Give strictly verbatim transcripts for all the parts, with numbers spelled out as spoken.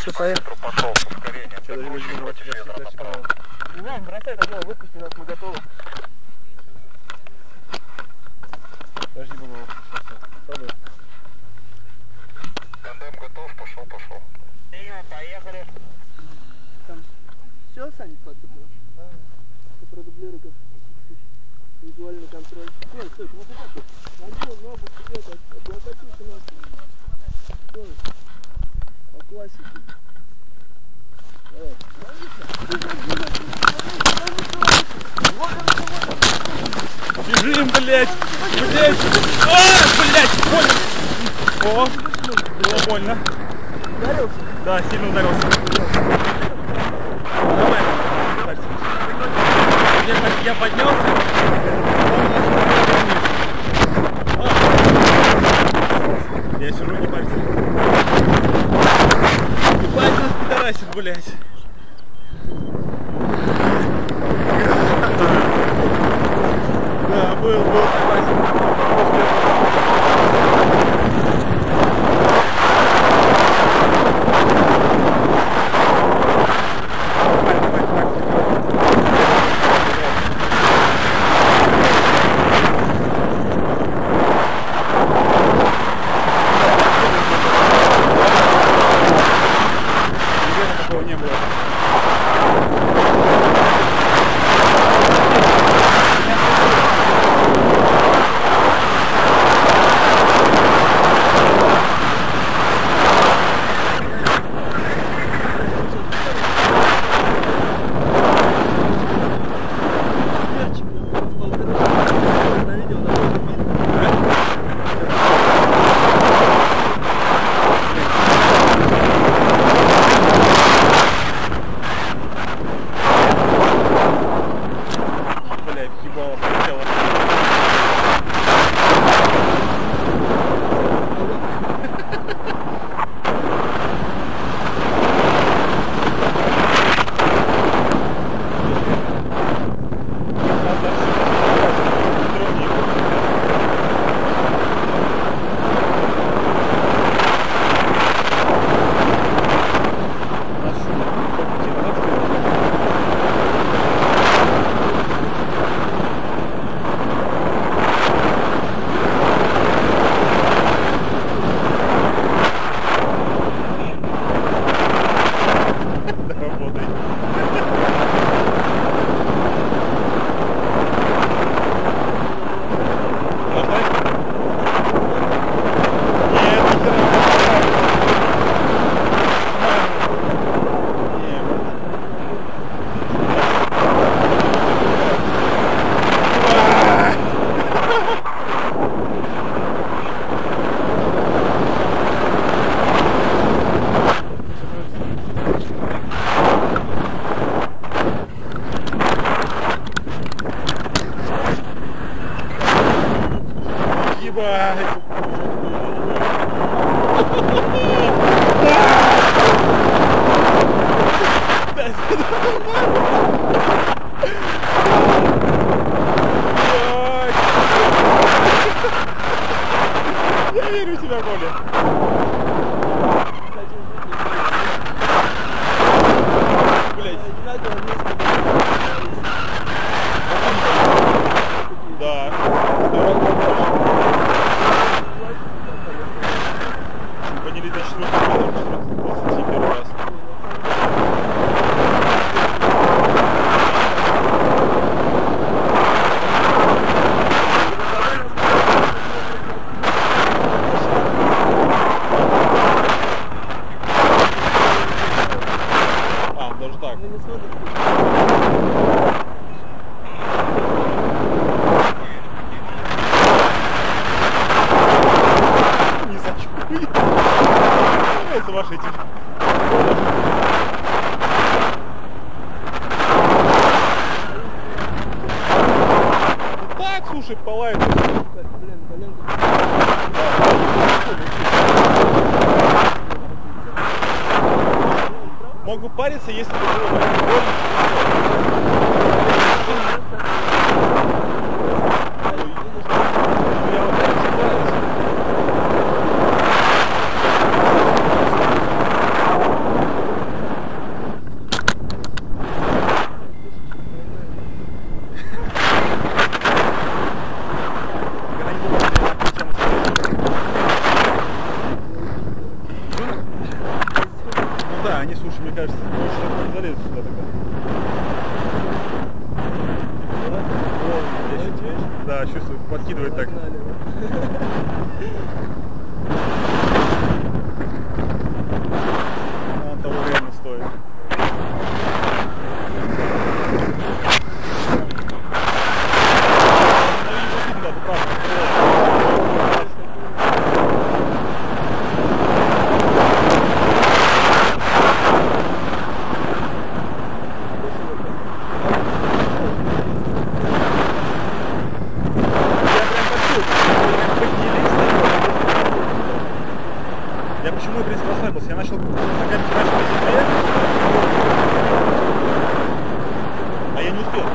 Что, поехали? Не знаю, бросай это дело, выпусти нас, мы готовы. Подожди, буду сейчас. Тандем готов, пошел, пошел. Поехали. Там все, Саня, подцепил? Да. Ты продублируй как визуальный контроль. Стой, стой, ну куда ты? Антон, ногу вперед, облокотился нас. Стой. По классике. Давай. Бежим, блять! Блять! А, блять! Больно! О! Было больно. Ударился? Да, сильно ударился. Давай. Я, я поднялся. А. Я сижу, не парься. Ебать нас пидорасит, блять. Да, был, был, согласен. Не было. Я верю в тебя, Коля. Блять. Да. Поняли до четвёртого двадцать первый раз. Ваши так, слушай, палает. Могу париться, если бы было. Да, они, слушай, мне кажется, больше не залезут сюда тогда. О, здесь. Да, чувствую, подкидывает так. Погнали, Он того реально стоит. Я почему, в принципе, расслабился? Я начал ногами начал по земле, а я не успел.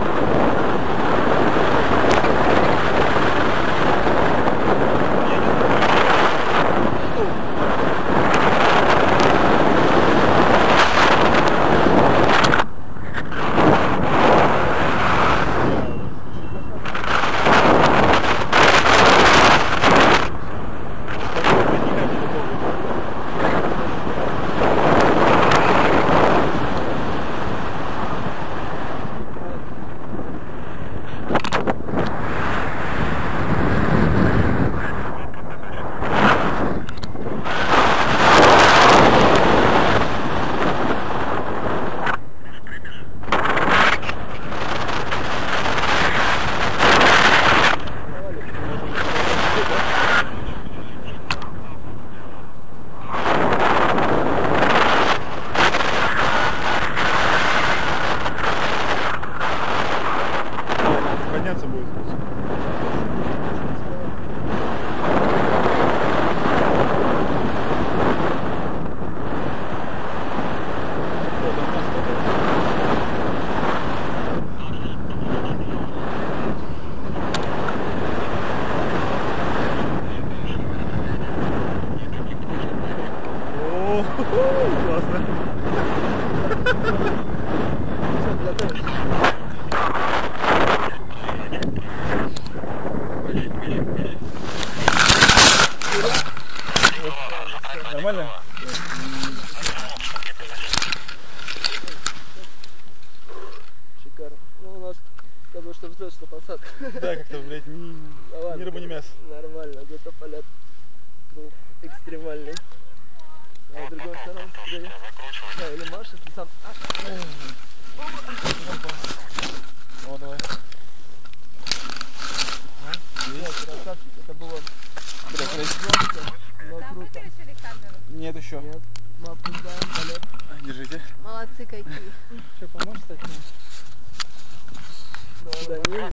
Подняться будет. О, классно. Нормально? Шикарно. Ну, у нас с тобой что взлет, что посадка. Да, как-то, блядь, ни, Да ладно, ни рыба, ни мясо. Нормально, зато полет был экстремальный. А с другой стороны, погоди. Да, или Маша, если сам... А, О, давай. нет, красавчик, это было... Блядь, жестко, но Там круто. выключили камеру? нет еще. Нет, мы опоздаем полет. Держите. Молодцы какие. Что, поможешь, кстати? Да, да, не